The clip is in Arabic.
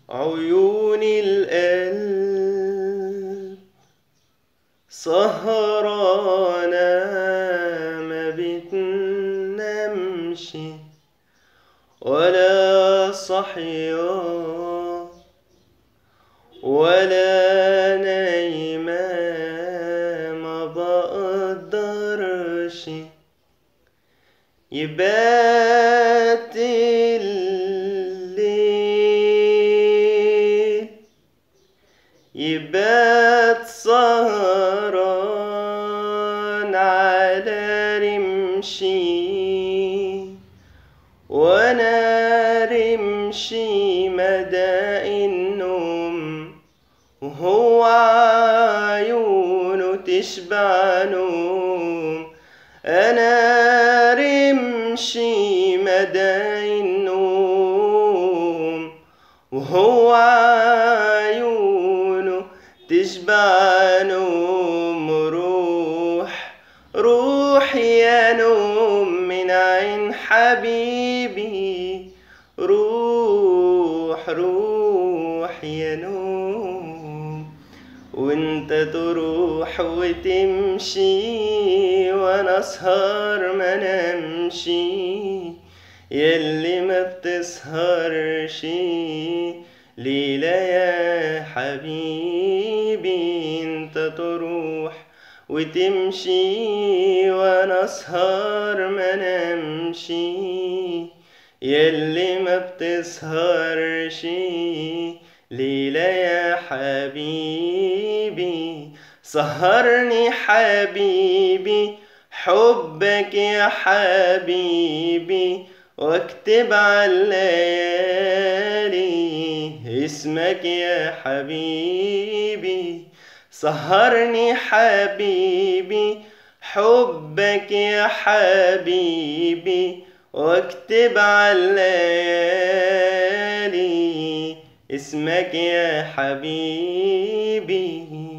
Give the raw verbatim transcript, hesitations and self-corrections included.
عيون القلب سهرانة ما بتنامش ولا صحيان ولا نايمة، ما بقدرش يبات الليل يبات سهران على رمشي، وانا رمشي مدى النوم وهو عيونه تشبع نوم. انا رمشي مدى النوم وهو عيونه تشبع نوم. روح روح يا نوم من عين حبيبي، روح روح يا نوم. وانت تروح وتمشي وانا اسهر ما نمشي، ياللي ما بتسهرش ليلة يا حبيبي. انت تروح وتمشي وانا اسهر ما نمشي، ياللي ما بتسهرش ليلة يا حبيبي. سهرني حبيبي حبك يا حبيبي، واكتب عالليالي اسمك يا حبيبي. سهرني حبيبي حبك يا حبيبي، واكتب عالليالي اسمك يا حبيبي.